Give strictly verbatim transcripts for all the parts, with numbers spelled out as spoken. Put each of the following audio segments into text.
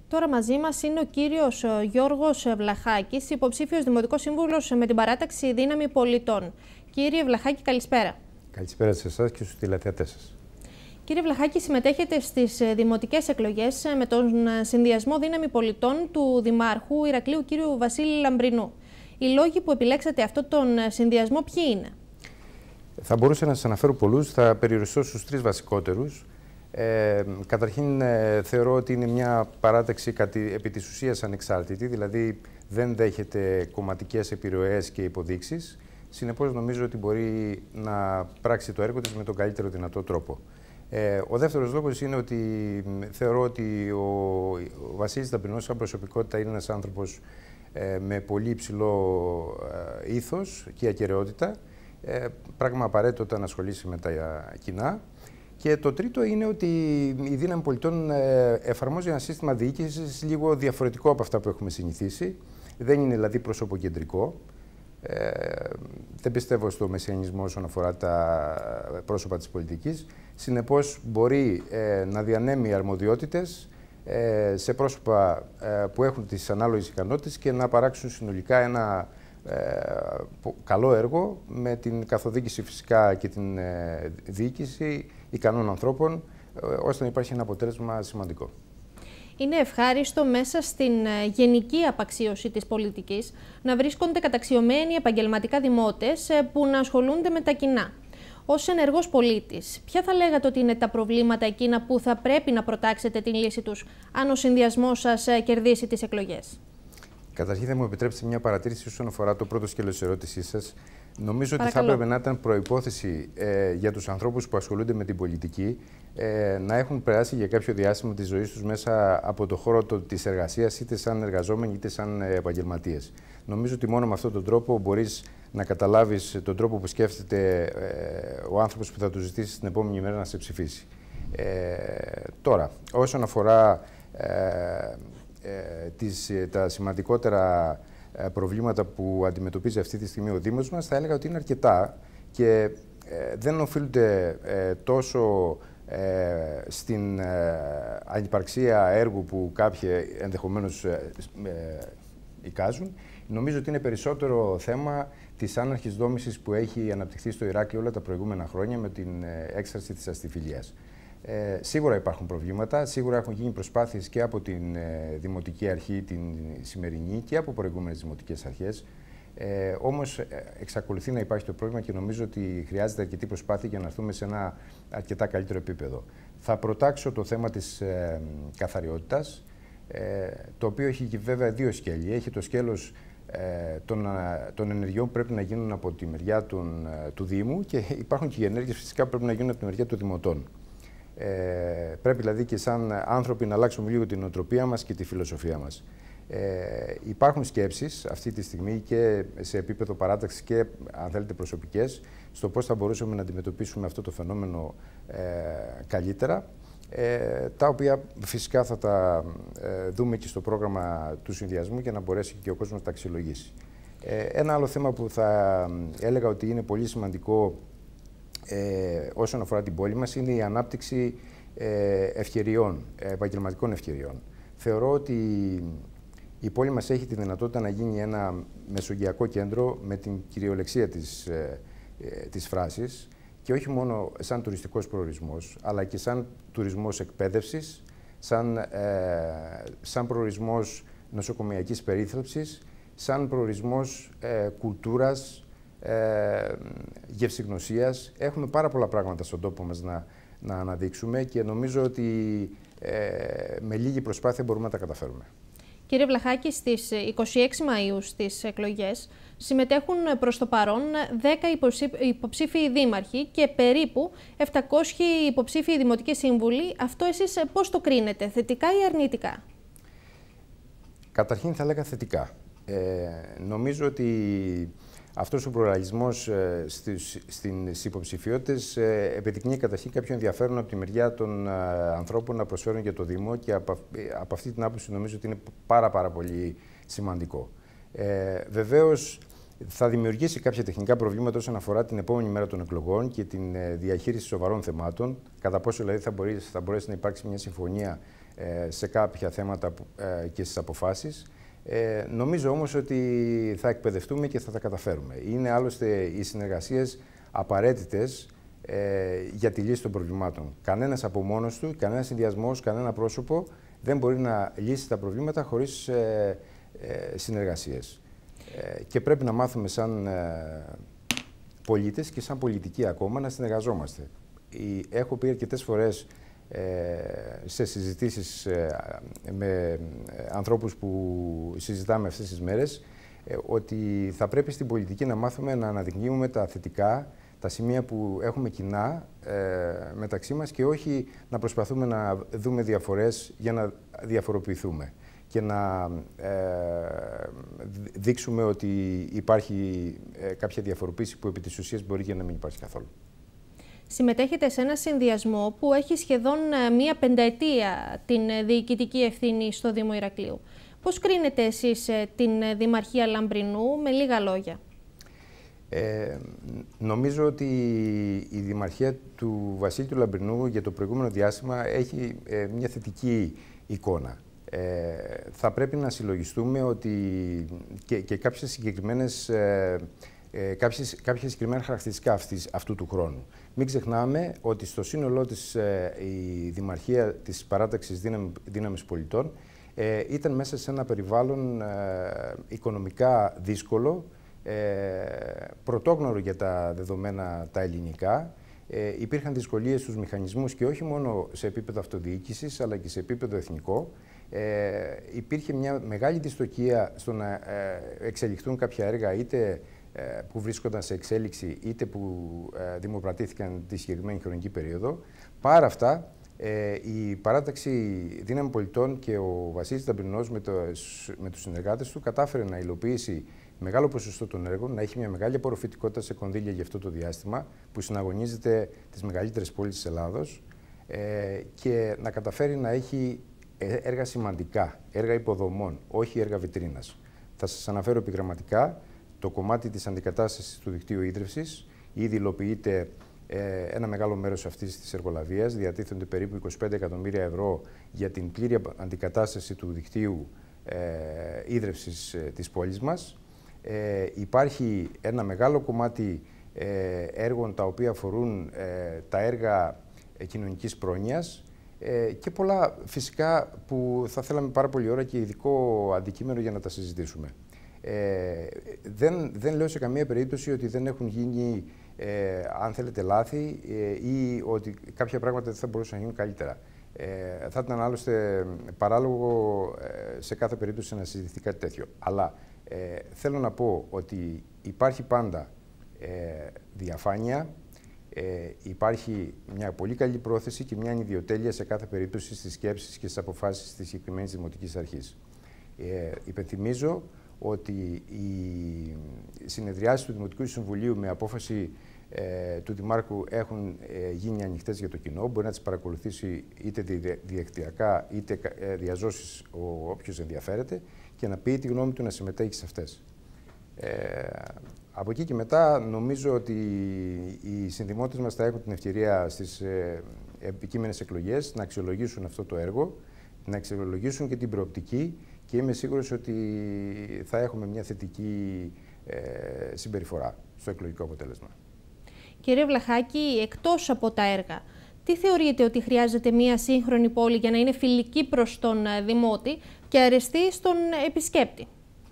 Τώρα μαζί μας είναι ο κύριος Γιώργος Βλαχάκης, υποψήφιος Δημοτικός Σύμβουλος με την παράταξη Δύναμη Πολιτών. Κύριε Βλαχάκη, καλησπέρα. Καλησπέρα σε εσάς και στους τηλεθεατές σας. Κύριε Βλαχάκη, συμμετέχετε στις δημοτικές εκλογές με τον συνδυασμό Δύναμη Πολιτών του Δημάρχου Ηρακλείου κύριου Βασίλη Λαμπρινού. Οι λόγοι που επιλέξατε αυτόν τον συνδυασμό ποιοι είναι? Θα μπορούσα να σας αναφέρω πολλούς, θα περιοριστώ στους τρεις βασικότερους. Ε, καταρχήν ε, θεωρώ ότι είναι μια παράταξη κατη, επί της ουσίας ανεξάρτητη, δηλαδή δεν δέχεται κομματικές επιρροές και υποδείξεις. Συνεπώς νομίζω ότι μπορεί να πράξει το έργο της με τον καλύτερο δυνατό τρόπο. Ε, ο δεύτερος λόγος είναι ότι θεωρώ ότι ο, ο Βασίλης Λαμπρινός σαν προσωπικότητα είναι ένας άνθρωπος ε, με πολύ υψηλό ε, ήθος και ακεραιότητα, ε, πράγμα απαραίτητο όταν ασχολήσει με τα κοινά. Και το τρίτο είναι ότι η Δύναμη Πολιτών εφαρμόζει ένα σύστημα διοίκησης λίγο διαφορετικό από αυτά που έχουμε συνηθίσει. Δεν είναι δηλαδή προσωποκεντρικό. Ε, δεν πιστεύω στο μεσαιανισμό όσον αφορά τα πρόσωπα της πολιτικής. Συνεπώς μπορεί ε, να διανέμει αρμοδιότητες ε, σε πρόσωπα ε, που έχουν τις ανάλογες ικανότητες και να παράξουν συνολικά ένα ε, καλό έργο με την καθοδήγηση φυσικά και την ε, διοίκηση ικανών ανθρώπων, ώστε να υπάρχει ένα αποτέλεσμα σημαντικό. Είναι ευχάριστο μέσα στην γενική απαξίωση της πολιτικής να βρίσκονται καταξιωμένοι επαγγελματικά δημότες που να ασχολούνται με τα κοινά. Ως ενεργός πολίτης, ποια θα λέγατε ότι είναι τα προβλήματα εκείνα που θα πρέπει να προτάξετε την λύση τους, αν ο συνδυασμός σας κερδίσει τις εκλογές? Καταρχήν θα μου επιτρέψετε μια παρατήρηση όσον αφορά το πρώτο σκέλος της ερώτησής σας. Νομίζω Παρακαλώ. ότι θα έπρεπε να ήταν προϋπόθεση ε, για τους ανθρώπους που ασχολούνται με την πολιτική ε, να έχουν περάσει για κάποιο διάστημα της ζωής τους μέσα από το χώρο το, της εργασίας, είτε σαν εργαζόμενοι είτε σαν επαγγελματίες. Νομίζω ότι μόνο με αυτόν τον τρόπο μπορείς να καταλάβεις τον τρόπο που σκέφτεται ε, ο άνθρωπος που θα του ζητήσει την επόμενη μέρα να σε ψηφίσει. Ε, τώρα, όσον αφορά ε, ε, τις, τα σημαντικότερα προβλήματα που αντιμετωπίζει αυτή τη στιγμή ο Δήμος μας, θα έλεγα ότι είναι αρκετά και ε, δεν οφείλονται ε, τόσο ε, στην ε, ανυπαρξία έργου που κάποιοι ενδεχομένως ε, ε, εικάζουν. Νομίζω ότι είναι περισσότερο θέμα της άναρχης δόμησης που έχει αναπτυχθεί στο Ηράκλειο όλα τα προηγούμενα χρόνια με την ε, έξαρση της αστιφιλίας. Ε, σίγουρα υπάρχουν προβλήματα, σίγουρα έχουν γίνει προσπάθειες και από την ε, Δημοτική Αρχή, την σημερινή και από προηγούμενες δημοτικές αρχές. Ε, όμως ε, εξακολουθεί να υπάρχει το πρόβλημα και νομίζω ότι χρειάζεται αρκετή προσπάθεια για να έρθουμε σε ένα αρκετά καλύτερο επίπεδο. Θα προτάξω το θέμα της ε, καθαριότητας, ε, το οποίο έχει βέβαια δύο σκέλη. Έχει το σκέλος ε, των, των ενεργειών που πρέπει να γίνουν από τη μεριά των, του Δήμου και υπάρχουν και οι ενέργειες φυσικά που πρέπει να γίνουν από τη μεριά των Δημοτών. Ε, πρέπει δηλαδή και σαν άνθρωποι να αλλάξουμε λίγο την νοοτροπία μας και τη φιλοσοφία μας. Ε, υπάρχουν σκέψεις αυτή τη στιγμή και σε επίπεδο παράταξης και αν θέλετε προσωπικές στο πώς θα μπορούσαμε να αντιμετωπίσουμε αυτό το φαινόμενο ε, καλύτερα, ε, τα οποία φυσικά θα τα ε, δούμε και στο πρόγραμμα του συνδυασμού για να μπορέσει και ο κόσμος να τα αξιολογήσει. Ε, ένα άλλο θέμα που θα έλεγα ότι είναι πολύ σημαντικό Ε, όσον αφορά την πόλη μας είναι η ανάπτυξη ε, ευκαιριών, επαγγελματικών ευκαιριών. Θεωρώ ότι η πόλη μας έχει τη δυνατότητα να γίνει ένα μεσογειακό κέντρο με την κυριολεξία της, ε, ε, της φράσης και όχι μόνο σαν τουριστικός προορισμός, αλλά και σαν τουρισμός εκπαίδευσης, σαν, ε, σαν προορισμός νοσοκομειακής περίθαλψης, σαν προορισμός ε, κουλτούρας, Ε, γευσηγνωσίας. Έχουμε πάρα πολλά πράγματα στον τόπο μας να, να αναδείξουμε και νομίζω ότι ε, με λίγη προσπάθεια μπορούμε να τα καταφέρουμε. Κύριε Βλαχάκη, στις είκοσι έξι Μαΐου στις εκλογές συμμετέχουν προς το παρόν δέκα υποψήφιοι δήμαρχοι και περίπου επτακόσιοι υποψήφιοι δημοτικοί σύμβουλοι. Αυτό εσείς πώς το κρίνετε, θετικά ή αρνητικά? Καταρχήν θα λέγα θετικά. Ε, νομίζω ότι αυτός ο πλουραλισμός ε, στις, στις υποψηφιότητες ε, επιδεικνύει καταρχήν κάποιο ενδιαφέρον από τη μεριά των ε, ανθρώπων να προσφέρουν για το Δήμο και από, ε, από αυτή την άποψη νομίζω ότι είναι πάρα πάρα πολύ σημαντικό. Ε, βεβαίως θα δημιουργήσει κάποια τεχνικά προβλήματα όσον αφορά την επόμενη μέρα των εκλογών και την ε, διαχείριση σοβαρών θεμάτων, κατά πόσο δηλαδή θα μπορέσει, θα μπορέσει να υπάρξει μια συμφωνία ε, σε κάποια θέματα ε, και στις αποφάσεις. Ε, νομίζω όμως ότι θα εκπαιδευτούμε και θα τα καταφέρουμε. Είναι άλλωστε οι συνεργασίες απαραίτητες ε, για τη λύση των προβλημάτων. Κανένας από μόνος του, κανένας συνδυασμός, κανένα πρόσωπο δεν μπορεί να λύσει τα προβλήματα χωρίς ε, ε, συνεργασίες. Ε, και πρέπει να μάθουμε σαν ε, πολίτες και σαν πολιτικοί ακόμα να συνεργαζόμαστε. Η, έχω πει αρκετές φορές ε, σε συζητήσεις ε, με ανθρώπους που συζητάμε αυτές τις μέρες ε, ότι θα πρέπει στην πολιτική να μάθουμε να αναδεικνύουμε τα θετικά, τα σημεία που έχουμε κοινά ε, μεταξύ μας και όχι να προσπαθούμε να δούμε διαφορές για να διαφοροποιηθούμε και να ε, δείξουμε ότι υπάρχει ε, κάποια διαφοροποίηση που επί της ουσίας μπορεί και να μην υπάρχει καθόλου. Συμμετέχετε σε ένα συνδυασμό που έχει σχεδόν μία πενταετία την διοικητική ευθύνη στο Δήμο Ηρακλείου. Πώς κρίνετε εσείς την Δημαρχία Λαμπρινού με λίγα λόγια? Ε, νομίζω ότι η Δημαρχία του Βασίλη του Λαμπρινού για το προηγούμενο διάστημα έχει ε, μια θετική εικόνα. Ε, θα πρέπει να συλλογιστούμε ότι και, και κάποιες συγκεκριμένες, ε, ε, κάποιες, κάποια συγκεκριμένα χαρακτηριστικά αυτής, αυτού του χρόνου. Μην ξεχνάμε ότι στο σύνολό της ε, η Δημαρχία της Παράταξης Δύναμη, Δύναμης Πολιτών ε, ήταν μέσα σε ένα περιβάλλον ε, οικονομικά δύσκολο, ε, πρωτόγνωρο για τα δεδομένα τα ελληνικά. Ε, υπήρχαν δυσκολίες στους μηχανισμούς και όχι μόνο σε επίπεδο αυτοδιοίκησης αλλά και σε επίπεδο εθνικό. Ε, υπήρχε μια μεγάλη δυστοκία στο να ε, εξελιχθούν κάποια έργα είτε ε, που βρίσκονταν σε εξέλιξη είτε που ε, δημοπρατήθηκαν τη συγκεκριμένη χρονική περίοδο. Παρά αυτά, ε, η Παράταξη Δύναμη Πολιτών και ο Βασίλης Λαμπρινός με, το, με τους συνεργάτες του κατάφερε να υλοποιήσει μεγάλο ποσοστό των έργων, να έχει μια μεγάλη απορροφητικότητα σε κονδύλια για αυτό το διάστημα που συναγωνίζεται τις μεγαλύτερες πόλεις της Ελλάδος ε, και να καταφέρει να έχει έργα σημαντικά, έργα υποδομών, όχι έργα βιτρίνας. Θα σας αναφέρω επιγραμματικά το κομμάτι της αντικατάστασης του δικτύου ίδρυυσης. Ήδη υλοποιείται ε, ένα μεγάλο μέρος αυτής της εργολαβίας. Διατίθενται περίπου είκοσι πέντε εκατομμύρια ευρώ για την πλήρη αντικατάσταση του δικτύου ε, ίδρυυσης ε, της πόλης μας. Ε, υπάρχει ένα μεγάλο κομμάτι ε, έργων τα οποία αφορούν ε, τα έργα ε, κοινωνικής πρόνοιας. Ε, και πολλά φυσικά που θα θέλαμε πάρα πολύ ώρα και ειδικό αντικείμενο για να τα συζητήσουμε. Ε, δεν, δεν λέω σε καμία περίπτωση ότι δεν έχουν γίνει, ε, αν θέλετε, λάθη ε, ή ότι κάποια πράγματα δεν θα μπορούσαν να γίνουν καλύτερα. Ε, θα ήταν άλλωστε παράλογο ε, σε κάθε περίπτωση να συζητηθεί κάτι τέτοιο. Αλλά ε, θέλω να πω ότι υπάρχει πάντα ε, διαφάνεια. Ε, υπάρχει μια πολύ καλή πρόθεση και μια ανιδιοτέλεια σε κάθε περίπτωση στις σκέψεις και στις αποφάσεις της συγκεκριμένης Δημοτικής Αρχής. Ε, υπενθυμίζω ότι οι συνεδριάσεις του Δημοτικού Συμβουλίου με απόφαση ε, του Δημάρχου έχουν ε, γίνει ανοιχτές για το κοινό. Μπορεί να τις παρακολουθήσει είτε διαδικτυακά είτε ε, διαζώσεις ο όποιος ενδιαφέρεται και να πει τη γνώμη του να συμμετέχει σε αυτές. Ε, Από εκεί και μετά νομίζω ότι οι συνδημότες μας θα έχουν την ευκαιρία στις ε, επικείμενες εκλογές να αξιολογήσουν αυτό το έργο, να αξιολογήσουν και την προοπτική και είμαι σίγουρος ότι θα έχουμε μια θετική ε, συμπεριφορά στο εκλογικό αποτέλεσμα. Κύριε Βλαχάκη, εκτός από τα έργα, τι θεωρείτε ότι χρειάζεται μια σύγχρονη πόλη για να είναι φιλική προς τον Δημότη και αρεστή στον επισκέπτη?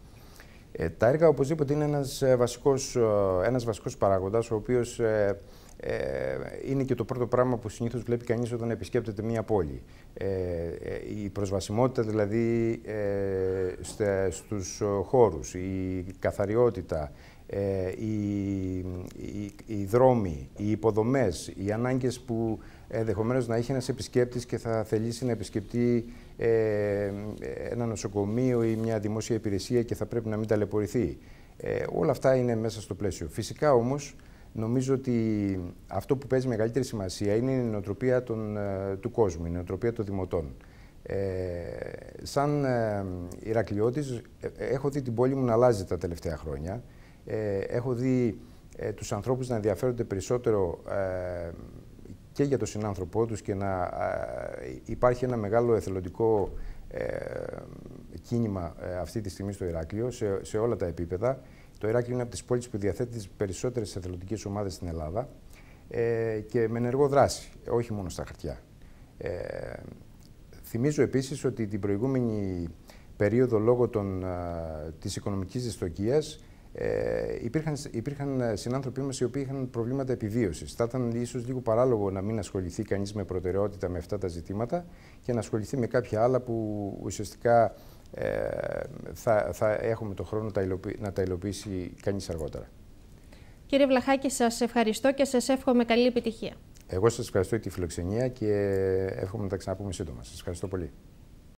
Ε, τα έργα οπωσδήποτε είναι ένας βασικός, ένας βασικός παράγοντας, ο οποίος ε, ε, είναι και το πρώτο πράγμα που συνήθως βλέπει κανείς όταν επισκέπτεται μία πόλη. Ε, ε, η προσβασιμότητα δηλαδή ε, στε, στους χώρους, η καθαριότητα, ε, οι, οι, οι δρόμοι, οι υποδομές, οι ανάγκες που ενδεχομένως να έχει ένας επισκέπτης και θα θελήσει να επισκεπτεί ε, ένα νοσοκομείο ή μια δημόσια υπηρεσία και θα πρέπει να μην ταλαιπωρηθεί. Ε, όλα αυτά είναι μέσα στο πλαίσιο. Φυσικά όμως νομίζω ότι αυτό που παίζει μεγαλύτερη σημασία είναι η νοοτροπία των, του κόσμου, η νοοτροπία των δημοτών. Ε, σαν ε, Ηρακλειώτης ε, έχω δει την πόλη μου να αλλάζει τα τελευταία χρόνια. Ε, έχω δει ε, τους ανθρώπους να ενδιαφέρονται περισσότερο ε, και για τον συνάνθρωπό τους και να ε, υπάρχει ένα μεγάλο εθελοντικό ε, κίνημα ε, αυτή τη στιγμή στο Ηράκλειο, σε, σε όλα τα επίπεδα. Το Ηράκλειο είναι από τις πόλεις που διαθέτει τις περισσότερες εθελοντικές ομάδες στην Ελλάδα ε, και με ενεργό δράση, όχι μόνο στα χαρτιά. Ε, θυμίζω επίσης ότι την προηγούμενη περίοδο, λόγω των, α, της οικονομικής δυστοκίας, ε, υπήρχαν, υπήρχαν συνάνθρωποι μας οι οποίοι είχαν προβλήματα επιβίωσης. Θα ήταν ίσως λίγο παράλογο να μην ασχοληθεί κανείς με προτεραιότητα με αυτά τα ζητήματα και να ασχοληθεί με κάποια άλλα που ουσιαστικά ε, θα, θα έχουμε τον χρόνο να τα υλοποιήσει κανείς αργότερα. Κύριε Βλαχάκη, σας ευχαριστώ και σας εύχομαι καλή επιτυχία. Εγώ σας ευχαριστώ για τη φιλοξενία και εύχομαι να τα ξαναπούμε σύντομα. Σας ευχαριστώ πολύ.